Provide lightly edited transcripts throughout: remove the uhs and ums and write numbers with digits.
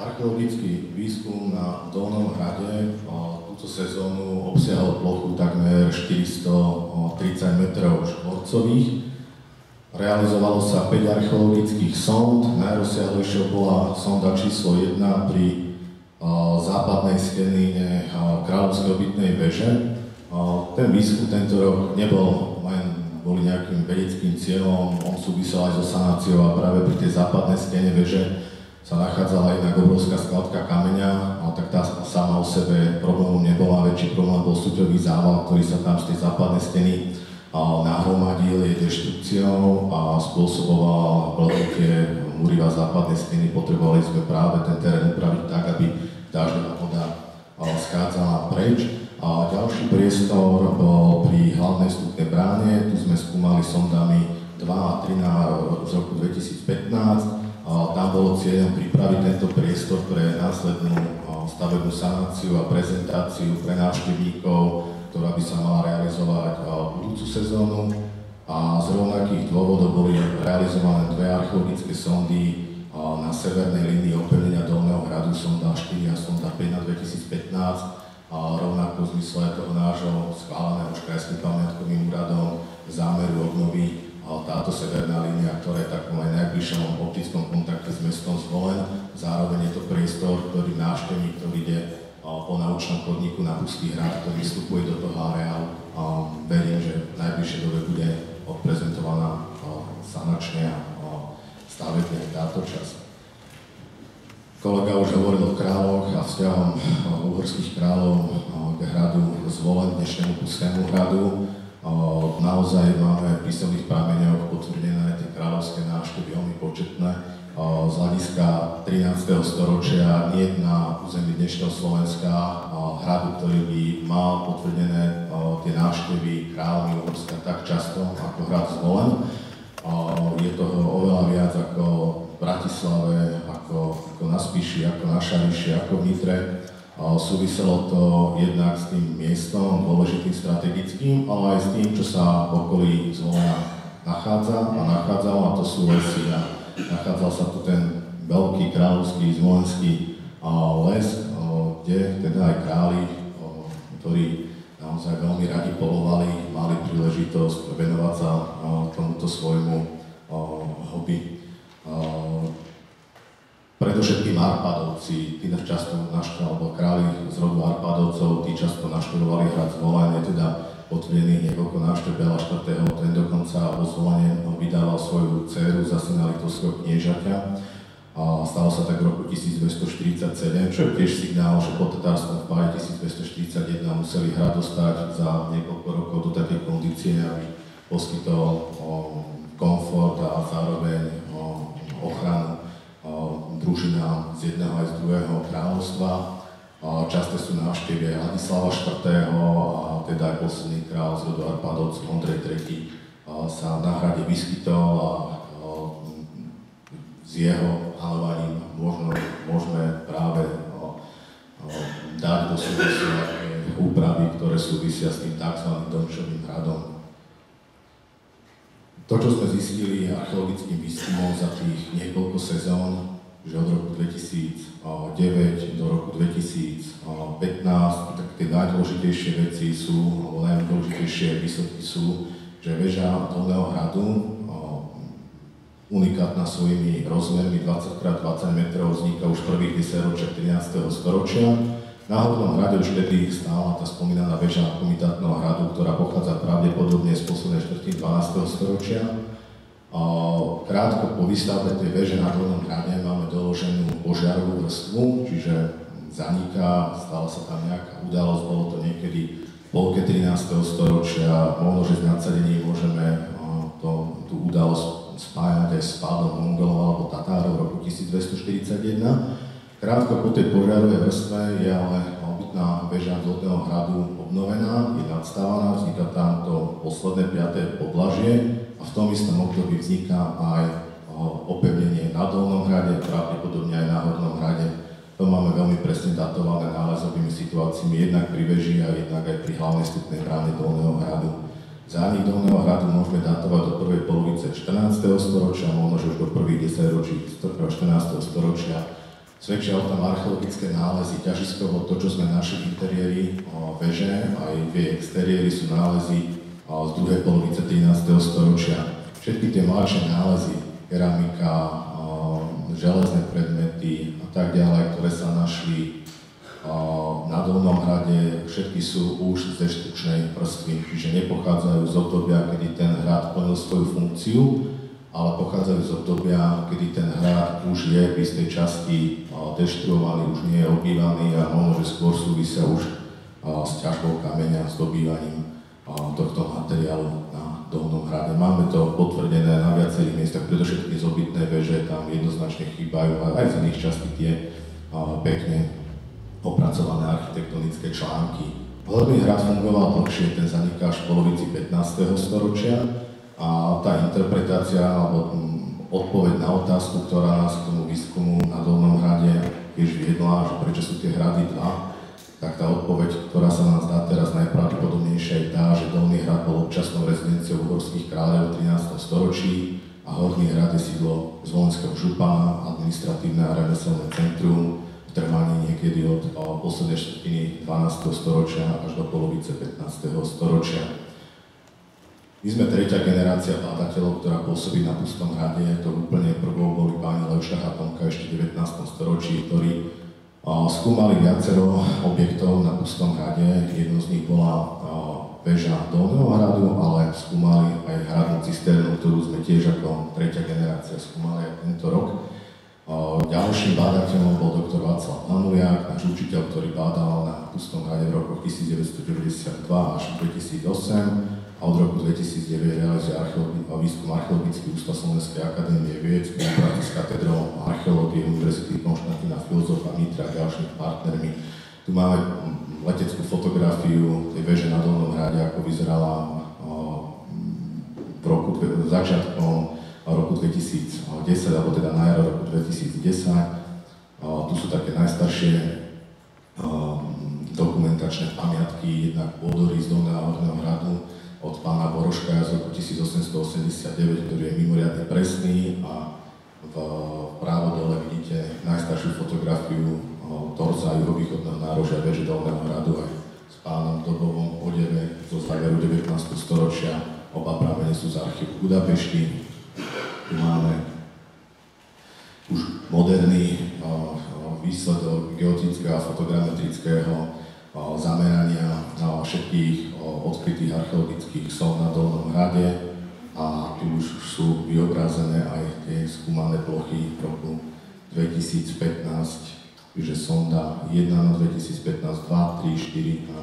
Archeologický výskum na Dolnom hrade túto sezónu obsiahol plochu takmer 430 metrov štvorcových. Realizovalo sa 5 archeologických sond. Najrozsiahlejšou bola sonda číslo 1 pri západnej skeline Kráľovskej obytnej veže. Ten výskum tento rok nebol len kvôli nejakým vedeckým cieľom, on súvisel aj so sanáciou a práve pri tej západnej skene veže sa nachádzala jednak obrovská skladka kameňa, tak tá sama o sebe problémom nebola. Väčší problém bol súťový zával, ktorý sa tam z tej západnej steny nahromadil jej deštrukciou a spôsoboval bloknutie múriva západnej steny. Potrebovali sme práve ten terén upraviť tak, aby dažďová voda schádzala preč. A ďalší priestor bol pri hlavnej vstupnej bráne. Tu sme skúmali sondami 2 a 3 z roku 2015. Tam bolo cieľom pripraviť tento priestor pre následnú stavebnú sanáciu a prezentáciu pre návštevníkov, ktorá by sa mala realizovať budúcu sezónu. A z rovnakých dôvodov boli realizované 2 archeologické sondy na severnej línii opevnenia Dolného hradu, sonda 4 a sonda 5 na 2015. A rovnako v zmysle toho nášho schváleného už krajským pamiatkovým úradom zámeru obnovy táto severná línia, ktorá je takom aj najbližšom optickom kontakte s mestom Zvolen. Zároveň je to priestor, ktorý návštevník, ktorý ide po naučnom chodníku na Pustý hrad, ktorý vstupuje do toho areálu. Verím, že v najbližšej dobe bude odprezentovaná sanačne a stavebne táto časť. Kolega už hovoril o kráľoch a vzťahom uhorských kráľov k hradu Zvolen, dnešnému Pustému hradu. Naozaj máme v písomných prameňoch potvrdené tie kráľovské návštevy veľmi početné. Z hľadiska 13. storočia nie na území dnešného Slovenska hradu, ktorý by mal potvrdené tie návštevy kráľovmi Uhorska tak často ako hrad Zvolen. Je toho oveľa viac ako v Bratislave, ako na Spiši, ako na Šariši, ako v Nitre. Súviselo to jednak s tým miestom, dôležitým strategickým, ale aj s tým, čo sa v okolí Zvolena nachádza a nachádzalo, a to sú lesy. A nachádzal sa tu ten veľký kráľovský zvolenský les, kde teda aj králi, ktorí naozaj veľmi radi polovali, mali príležitosť venovať sa tomuto svojmu hobby. Predovšetkým Arpadovci, tí často alebo králi z rodu Arpadovcov, tí často naštudovali hrad Zvolen, je teda potvrdených niekoľko návštev Bela IV. Ten dokonca vo Zvolene vydával svoju dceru za syna litovského kniežaťa. Stalo sa tak v roku 1247, čo je tiež signál, že po tatárstvom vpáde 1241 museli hrad dostať za niekoľko rokov do takej kondície, aby poskytol komfort a zároveň ochranu družinám z jedného aj z druhého kráľovstva. Časté sú návštevy aj Ladislava IV. A teda aj posledný kráľ z rodu Arpadovcov, Ondrej III. Sa na hrade vyskytol a s jeho malovaním môžeme práve dať do súvisu úpravy, ktoré súvisia s tým tzv. Domčovým hradom. To, čo sme zistili archeologickým výskumom za tých niekoľko sezón, že od roku 2009 do roku 2015, tak tie najdôležitejšie veci sú, alebo najdôležitejšie výsledky sú, že väža Dolného hradu, unikátna svojimi rozmermi 20x20 metrov, vzniká už prvých 10 ročiach 13. storočia. Na Hornom hrade už vtedy stála tá spomínaná väža komitátneho hradu, ktorá pochádza pravdepodobne z poslednej štvrtiny 12. storočia. Krátko po výstavbe tej väže na Hornom hrade máme doloženú požiarovú vrstvu, čiže zaniká, stala sa tam nejaká udalosť, bolo to niekedy v polke 13. storočia, možno, že z nadsadením môžeme tú udalosť spájať aj s pádom Mongolov alebo Tatárov v roku 1241. Krátko po tej požiarovej vrstve je ale obytná väža Dolného hradu obnovená, je nadstávaná, vzniká tam to posledné 5. podlažie a v tom istom období vzniká aj opevnenie na Dolnom hrade, pravdepodobne aj na Hornom hrade. To máme veľmi presne datované nálezovými situáciami, jednak pri väži a jednak aj pri hlavnej vstupnej bráne Dolného hradu. Zánik Dolného hradu môžeme datovať do prvej polovice 14. storočia, možno že už do prvých 10 ročí 14. storočia. Svedčia o tom archeologické nálezy ťažiskovo, to, čo sme našli v interiéri veže, aj v jej exteriéri sú nálezy z druhej polovice 13. storočia. Všetky tie mladšie nálezy, keramika, železné predmety a tak ďalej, ktoré sa našli na Dolnom hrade, všetky sú už z deštrukčnej vrstvy, čiže nepochádzajú z obdobia, kedy ten hrad plnil svoju funkciu, ale pochádzajú z obdobia, kedy ten hrad už je v istej časti deštruovaný, už nie je obývaný a možno, že skôr súvisia už s ťažbou kameňa, s dobývaním tohto materiálu na Dolnom hrade. Máme to potvrdené na viacerých miestach, predovšetkým z obytnej veže, tam jednoznačne chýbajú aj z iných častí tie pekne opracované architektonické články. Horný hrad fungoval dlhšie, ten zaniká až v polovici 15. storočia a tá interpretácia alebo odpoveď na otázku, ktorá nás k tomu výskumu na Dolnom hrade tiež viedla, že prečo sú tie hrady dva, tak tá odpoveď, ktorá sa nám zdá teraz najpravdepodobnejšia, je tá, že Dolný hrad bol občasnou rezidenciou uhorských kráľov v 13. storočí a Horný hrad je sídlo zvolenského župana, administratívne a remeselné centrum, trvanie niekedy od poslednej štvrtiny 12. storočia až do polovice 15. storočia. My sme tretia generácia bádateľov, ktorá pôsobí na Pustom hrade. To úplne prvou boli páni Leuša a Tomka ešte v 19. storočí, ktorí skúmali viacero objektov na Pustom hrade. Jednou z nich bola väža Dolného hradu, ale skúmali aj hradnú cisternu, ktorú sme tiež ako tretia generácia skúmali aj tento rok. Ďalším bádateľom bol doktor Václav Hanuliak, náš učiteľ, ktorý bádal na Pustom hrade v rokoch 1992 až 2008 a od roku 2009 realizuje výskum Archeologický ústav Slovenskej akadémie vied v spolupráci s katedrou archeológie Univerzity Konštantína Filozofa Nitra a ďalšími partnermi. Tu máme leteckú fotografiu tej veže na Dolnom hrade, ako vyzerala v roku začiatkom roku 2010, alebo teda na jar roku 2010. Tu sú také najstaršie dokumentačné pamiatky, jednak pôdory z Dolného Horného hradu od pána Boroška z roku 1889, ktorý je mimoriadne presný a vpravo dole vidíte najstaršiu fotografiu torza juhovýchodného nárožia veže Dolného hradu aj s pánom v dobovom odeve zo záveru 19. storočia. Oba pramene sú z archívu Budapešti. Tu máme už moderný výsledok geotického a fotogrametrického zamerania na všetkých odkrytých archeologických sond na Dolnom hrade a tu už sú vyobrazené aj tie skúmané plochy v roku 2015, čiže sonda 1 na 2015, 2, 3, 4 a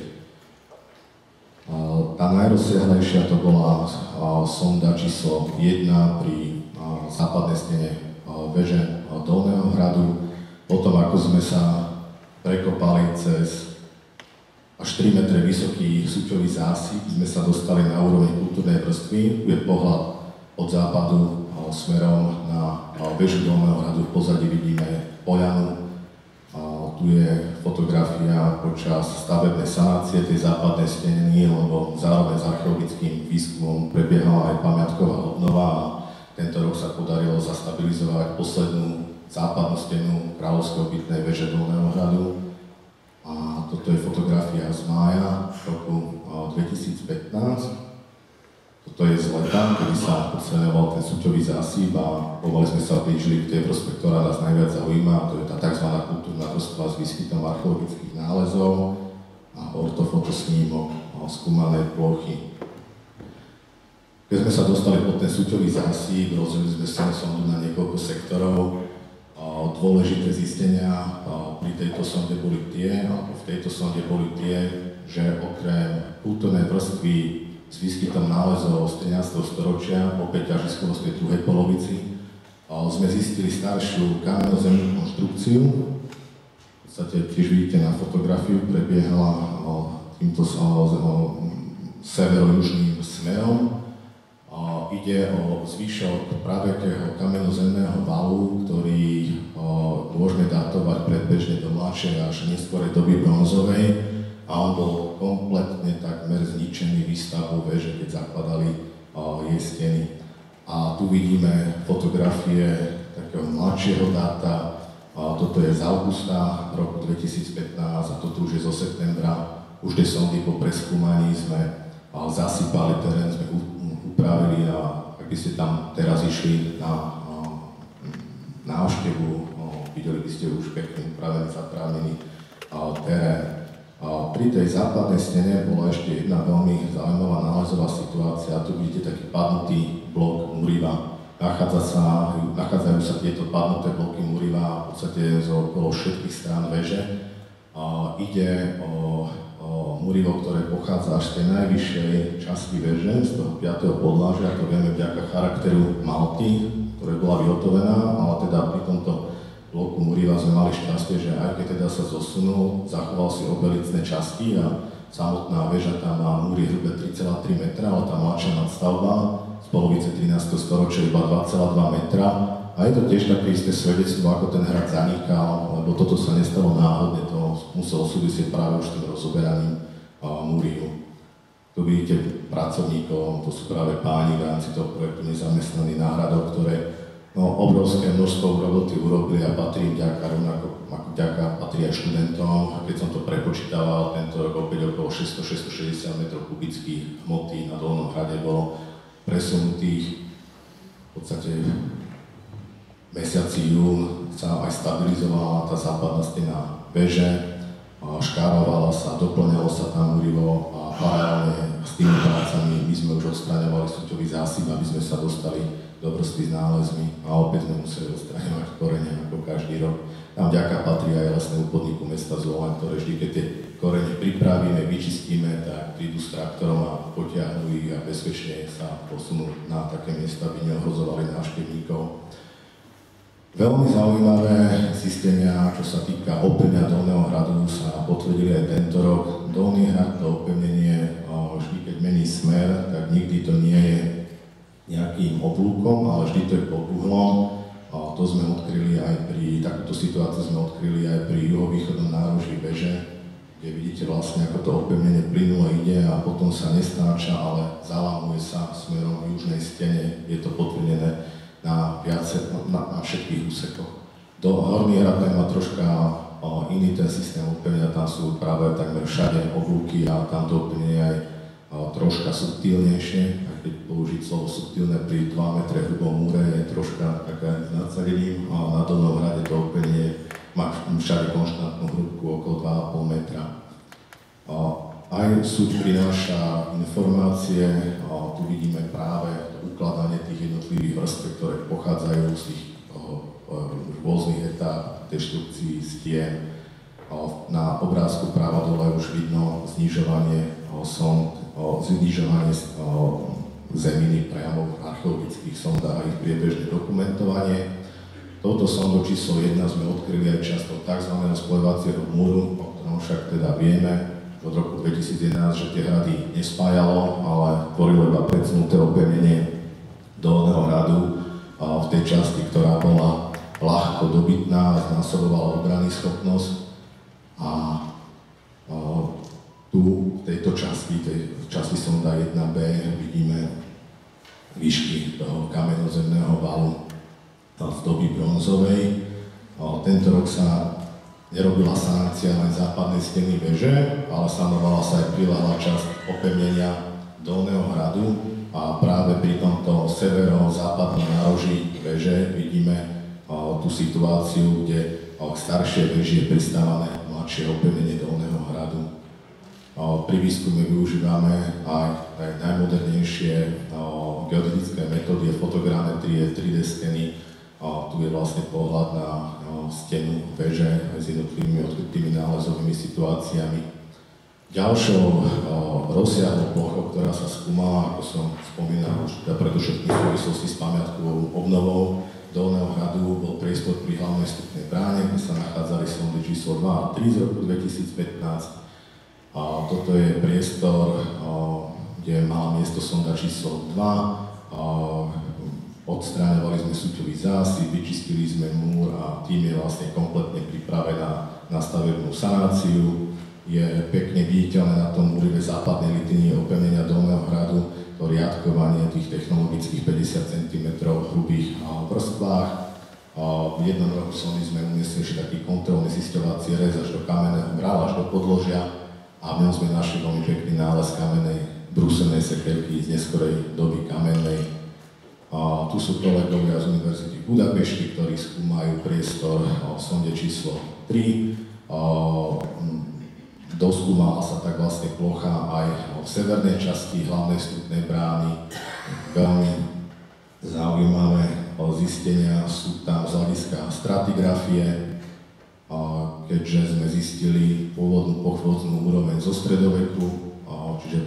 5. Tá najrozsiahlejšia to bola sonda číslo 1 pri západnej stene veže Dolného hradu. Potom, ako sme sa prekopali cez až 3 metre vysoký súťový zásip, sme sa dostali na úroveň kultúrnej vrstvy. Tu je pohľad od západu smerom na vežu Dolného hradu. V pozadí vidíme poľanu. Tu je fotografia počas stavebnej sanácie tej západnej steny, lebo zároveň s archeologickým výskumom prebiehala aj pamiatková obnova a tento rok sa podarilo zastabilizovať poslednú západnú stenu kráľovskej obytnej veže Dolného hradu. A toto je fotografia z mája roku 2015. Toto je z leta, kedy sa odstreňoval ten súťový zásip a povoli sme sa blížili k tej vrstve, ktorá nás najviac zaujíma, a to je tá tzv. Kultúrna vrstva s výskytom archeologických nálezov a ortofotosnímok skúmanej plochy. Keď sme sa dostali pod ten súťový zásip, rozdelili sme sondu na niekoľko sektorov. Dôležité zistenia pri tejto sonde boli tie, alebo v tejto sonde boli tie, že okrem kultúrnej vrstvy s výskytom nálezov z 13. storočia, opäť ťažiskovo z tej druhej polovici, sme zistili staršiu kamennozemnú konštrukciu. V podstate tiež vidíte na fotografiu, prebiehala týmto severo-južným smerom. Ide o zvyšok pravekého kamennozemného valu, ktorý môžeme datovať predbežne do mladšej až neskorej doby bronzovej a on bol kompletne takmer zničený výstavbou veže, keď zakladali jej steny. A tu vidíme fotografie takého mladšieho dáta, Toto je z augusta roku 2015 a toto už je zo septembra. Už tie sondy po preskúmaní sme zasypali terén, sme upravili a ak by ste tam teraz išli na návštevu, videli by ste už pekne upravený, zatrávnený terén. Pri tej západnej stene bola ešte jedna veľmi zaujímavá nálezová situácia. Tu vidíte taký padnutý blok múriva. Nachádzajú sa tieto padnuté bloky múriva v podstate z okolo všetkých strán veže. Ide o múrivo, ktoré pochádza až z tej najvyššej časti veže, z toho 5. podlažia. To vieme vďaka charakteru malty, ktorá bola vyhotovená, ale teda pri tomto bloku múriva sme mali šťastie, že aj keď teda sa zosunul, zachoval si obelicné časti a samotná väža tam má múry hrubé 3,3 metra, ale tá mladšia nadstavba z polovice 13. storočia iba 2,2 metra. A je to tiež také isté svedectvo, ako ten hrad zanikal, lebo toto sa nestalo náhodne, to muselo súvisieť práve už tým rozoberaním múriu. Tu vidíte pracovníkov, to sú práve páni v rámci toho projektu nezamestnaní náhradov, ktoré obrovské množstvo roboty urobili a patrí vďaka, rovnako ako vďaka patrí aj študentom. Keď som to prepočítaval, tento rok opäť okolo 660 m3 hmoty na Dolnom hrade bolo presunutých. V podstate v mesiaci jún sa aj stabilizovala tá západná stena veže, škárovala sa, doplňalo sa tam múrivo a paralelne s tými prácami my sme už odstraňovali súťový zásyp, aby sme sa dostali do vrstvy s nálezmi a opäť sme museli odstraňovať korene ako každý rok. Tam vďaka patrí aj lesnému podniku mesta Zvolen, ktoré vždy, keď tie korene pripravíme, vyčistíme, tak prídu s traktorom a potiahnu ich a bezpečne sa posunú na také miesta, aby neohrozovali návštevníkov. Veľmi zaujímavé zistenia, čo sa týka opevnenia Dolného hradu, sa potvrdili aj tento rok. Dolný hrad, to opevnenie, vždy keď mení smer, tak nikdy to nie je nejakým oblúkom, ale vždy to je pod uhlom. To sme odkryli aj takúto situáciu sme odkryli aj pri juhovýchodnom nároží veže, kde vidíte vlastne, ako to opevnenie plynulo ide a potom sa nestáča, ale zalámuje sa smerom k južnej stene. Je to potvrdené na všetkých úsekoch. Horný hrad má troška iný ten systém opevnenia, tam sú práve takmer všade oblúky a tam to opevnenie aj troška subtilnejšie, aj keď použiť slovo subtilné pri 2 metre hrubom múre je troška také s nadsadením a na Dolnom hrade to opevnenie má všade konštantnú hrúbku okolo 2,5 metra. Aj súd prináša informácie, tu vidíme práve ukladanie tých jednotlivých vrstv, ktoré pochádzajú z tých rôznych etáp deštrukcií stien. Na obrázku práva dole už vidno znižovanie zeminy priamo v archeologických sondách a ich priebežné dokumentovanie. Touto sondou číslo 1 sme odkryli aj časť tzv. Spojovacieho múru, o ktorom však teda vieme od roku 2011, že tie hrady nespájalo, ale tvorilo iba predsunuté opevnenie Dolného hradu v tej časti, ktorá bola ľahko dobytná a znásobovala obrany schopnosť. A tu v tejto časti sonda 1B vidíme výšky toho kamenozemného valu v doby bronzovej. Tento rok sa nerobila sanácia len západnej steny veže, ale sanovala sa aj priľahlá časť opevnenia Dolného hradu a práve pri tomto severo-západnom nároží veže vidíme tú situáciu, kde k staršej veži je pristávané mladšie opevnenie Dolného hradu. Pri výskume využívame aj najmodernejšie geodetické metódy, fotogrametrie, 3D skeny. Tu je vlastne pohľad na stenu veže aj s jednotlivými odkrytými nálezovými situáciami. Ďalšou rozsiahlou plochou, ktorá sa skúmala, ako som spomínal, už predovšetkým v súvislosti s pamiatkovou obnovou Dolného hradu, bol priestor pri hlavnej vstupnej bráne, kde sa nachádzali sondy číslo 2 a 3 z roku 2015. Toto je priestor, kde mala miesto sonda číslo 2. Odstráňovali sme súťový zásyp, vyčistili sme múr a tým je vlastne kompletne pripravená na stavebnú sanáciu. Je pekne viditeľné na tom múrive západnej litínie opevnenia Dolného hradu to riadkovanie tých technologických 50 cm hrubých vrstvách. V jednom roku sondy sme umiestnili taký kontrolný zisťovací rez až do kamenného mrava, až do podložia a v ňom sme našli veľmi pekný nález kamennej brúsenej sekerky z neskorej doby kamennej. Tu sú kolegovia z Univerzity v Budapešti, ktorí skúmajú priestor v sonde číslo 3. Doskúmala sa tak vlastne plocha aj v severnej časti hlavnej vstupnej brány. Veľmi zaujímavé zistenia sú tam z hľadiska stratigrafie, keďže sme zistili pôvodnú pochôdznú úroveň zo stredoveku, čiže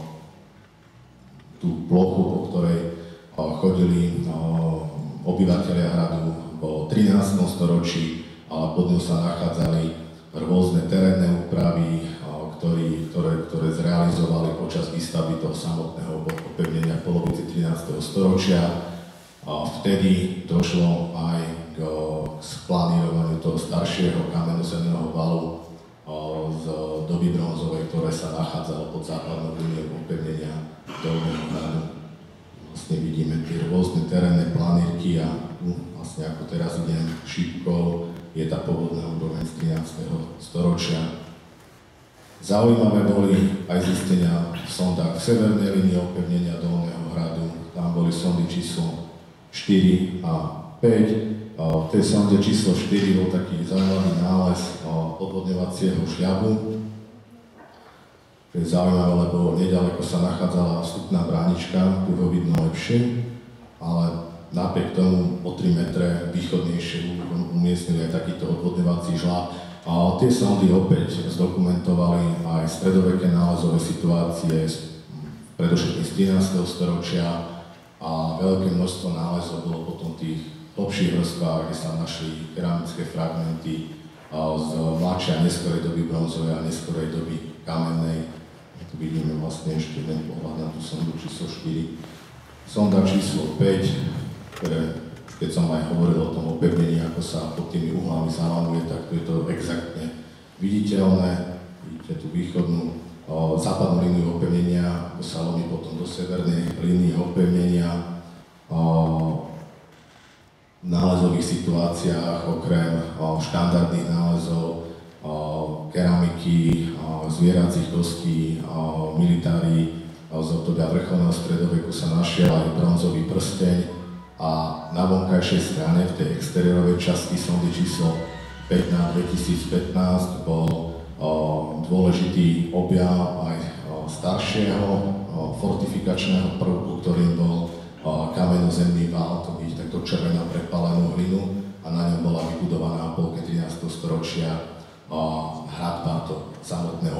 tú plochu, po ktorej chodili obyvateľia hradu po 13. storočí, ale pod ňou sa nachádzali rôzne terénne úpravy, ktoré zrealizovali počas výstavby toho samotného opevnenia v polovici 13. storočia. Vtedy došlo aj k splanírovaniu toho staršieho kamennozemného valu z doby bronzovej, ktoré sa nachádzalo pod západnou líniou opevnenia Dolného hradu. Vlastne vidíme tie rôzne terénne planírky a vlastne ako teraz idem šípkou, je tá pôvodná úroveň z 13. storočia. Zaujímavé boli aj zistenia v sondách v severnej línii opevnenia Dolného hradu. Tam boli sondy číslo 4 a 5. V tej sonde číslo 4 bol taký zaujímavý nález odvodňovacieho šľabu. To je zaujímavé, lebo nedaleko sa nachádzala vstupná bránička, tu ho vidno lepšie, ale napriek tomu o 3 metre východnejšie umiestnili aj takýto odvodňovací žľab. A tie sondy opäť zdokumentovali aj stredoveké nálezové situácie, predovšetkým z 13. storočia a veľké množstvo nálezov bolo potom v tých hlbších vrstvách, kde sa našli keramické fragmenty z mladšej a neskorej doby bronzovej a neskorej doby kamennej. Tu vidíme vlastne ešte jeden pohľad na tú sondu číslo 4. Sonda číslo 5, ktoré, keď som aj hovoril o tom opevnení, ako sa pod tými uhlami zalamuje, tak tu je to exaktne viditeľné. Vidíte tú východnú, západnú líniu opevnenia, ako sa lomí potom do severnej línie opevnenia. V nálezových situáciách, okrem štandardných nálezov, keramiky, zvieracích kostí, militári z obdobia vrcholného stredoveku sa našiel aj bronzový prsteň a na vonkajšej strane v tej exteriérovej časti sondy číslo 5 na 2015 bol dôležitý objav aj staršieho fortifikačného prvku, ktorým bol kamennozemný val, to vidíte takto červeno prepalenú hlinu a na ňom bola vybudovaná v polke 13. storočia hradba to samotného